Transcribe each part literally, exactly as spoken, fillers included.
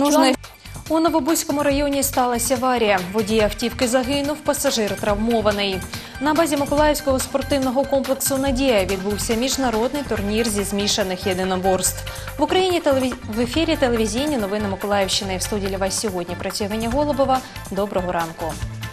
Нужно... У Новобузькому районі сталася аварія. Водій автівки загинув, пасажир травмований. На базі Миколаївського спортивного комплексу «Надія» відбувся міжнародний турнір зі змішаних єдиноборств. В Україні телевіз... в ефірі телевізійні новини Миколаївщини. В студії для вас сьогодні працює Ваня Голубова. Доброго ранку.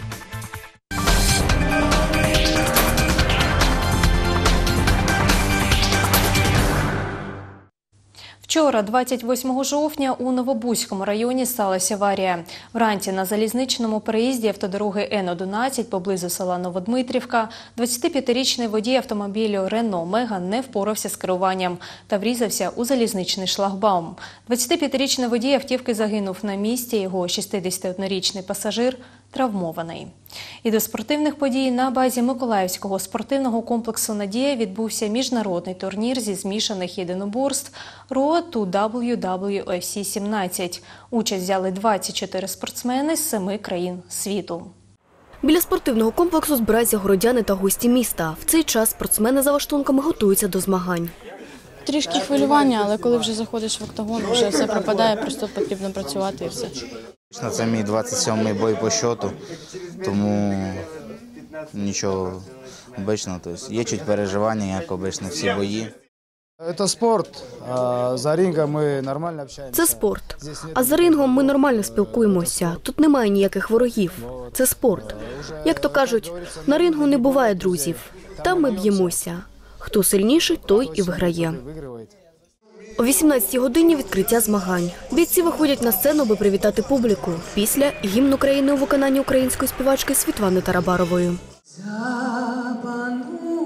Вчора, двадцять восьмого жовтня, у Новобузькому районі сталася аварія. Вранці на залізничному переїзді автодороги Н одинадцять поблизу села Новодмитрівка двадцятип'ятирічний водій автомобілю «Рено Меган» не впорався з керуванням та врізався у залізничний шлагбаум. двадцятип'ятирічний водій автівки загинув на місці, його шістдесятиоднорічний пасажир травмований. І до спортивних подій на базі Миколаївського спортивного комплексу «Надія» відбувся міжнародний турнір зі змішаних єдиноборств Road to дабл ю дабл ю еф сі сімнадцять. Участь взяли двадцять чотири спортсмени з семи країн світу. Біля спортивного комплексу збираються городяни та гості міста. В цей час спортсмени за лаштунками готуються до змагань. Трішки хвилювання, але коли вже заходиш в октагон, вже все пропадає, просто потрібно працювати і все. Це мій двадцять сьомий бой по счету, тому нічого обичного. Тобто є чуть переживання, як обично всі бої. Це спорт, а за рингом ми нормально спілкуємося. Це спорт, а за рингом ми нормально спілкуємося. Тут немає ніяких ворогів. Це спорт. Як то кажуть, на рингу не буває друзів. Там ми б'ємося. Хто сильніший, той і виграє. О вісімнадцятій годині відкриття змагань. Бійці виходять на сцену, аби привітати публіку. Після – гімн України у виконанні української співачки Світлани Тарабарової. Запануємо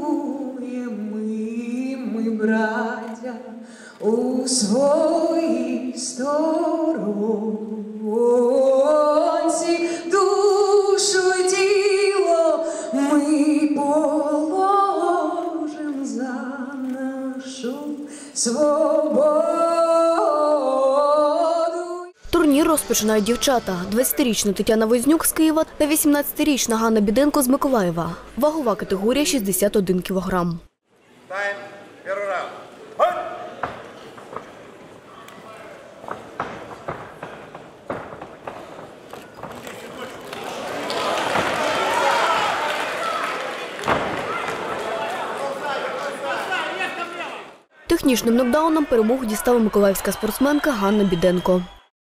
ми, браття, у своїй сторонці, душу й тіло ми положим за нашу свободу. Турнір розпочинають дівчата. двадцятирічна Тетяна Вознюк з Києва та вісімнадцятирічна Ганна Біденко з Миколаєва. Вагова категорія шістдесят один кілограм. Тайм. Перший раунд. Технічним нокдауном перемогу дістала миколаївська спортсменка Ганна Біденко.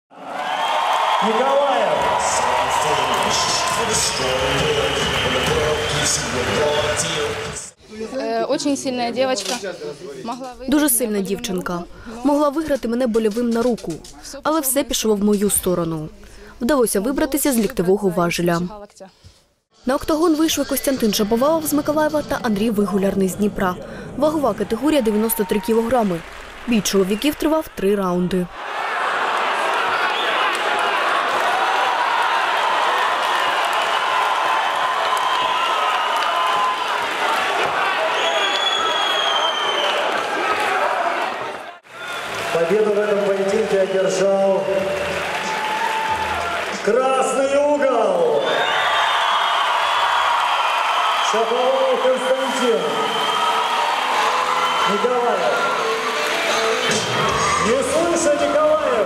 Дуже сильна дівчинка. Дуже сильна дівчинка. Могла виграти мене больовим на руку, але все пішло в мою сторону. Вдалося вибратися з ліктевого важеля. На октагон вийшли Костянтин Шаповалов з Миколаєва та Андрій Вигулярний з Дніпра. Вагова категорія дев'яносто три кілограми. Бій чоловіків тривав три раунди. Победу в этом поединке одержал красный угол. Шаповалов Константин. Николаев. Не слышу, Николаев.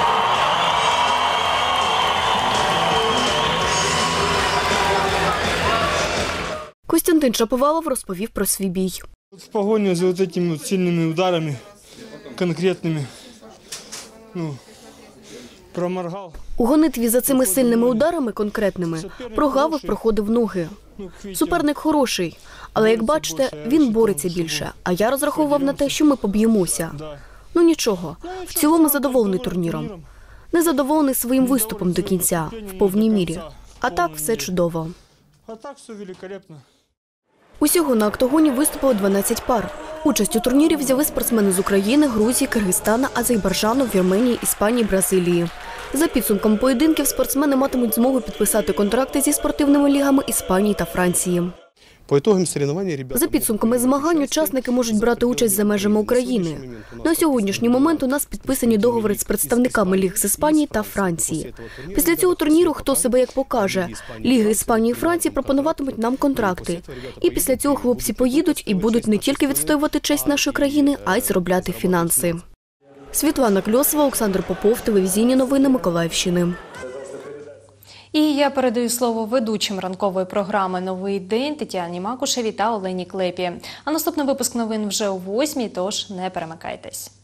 Костянтин Шаповалов розповів про свій бій. В погоні за вот этими вот сильними ударами, конкретними, ну, проморгав. У гонитві за цими сильними ударами конкретними прогавив, проходив ноги. Суперник хороший, але, як бачите, він бореться більше, а я розраховував на те, що ми поб'ємося. Ну нічого, в цілому задоволений турніром. Не задоволений своїм виступом до кінця, в повній мірі. А так все чудово. А так все великолепно. Усього на октагоні виступило дванадцять пар. Участь у турнірі взяли спортсмени з України, Грузії, Киргизстана, Азербайджану, Вірменії, Іспанії, Бразилії. За підсумком поєдинків спортсмени матимуть змогу підписати контракти зі спортивними лігами Іспанії та Франції. За підсумками змагань учасники можуть брати участь за межами України. На сьогоднішній момент у нас підписані договори з представниками ліг з Іспанії та Франції. Після цього турніру, хто себе як покаже, ліги Іспанії і Франції пропонуватимуть нам контракти. І після цього хлопці поїдуть і будуть не тільки відстоювати честь нашої країни, а й заробляти фінанси. Світлана Кльосова, Олександр Попов, телевізійні новини Миколаївщини. І я передаю слово ведучим ранкової програми «Новий день» Тетяні Макушевій та Олені Клепі. А наступний випуск новин вже о восьмій, тож не перемикайтесь.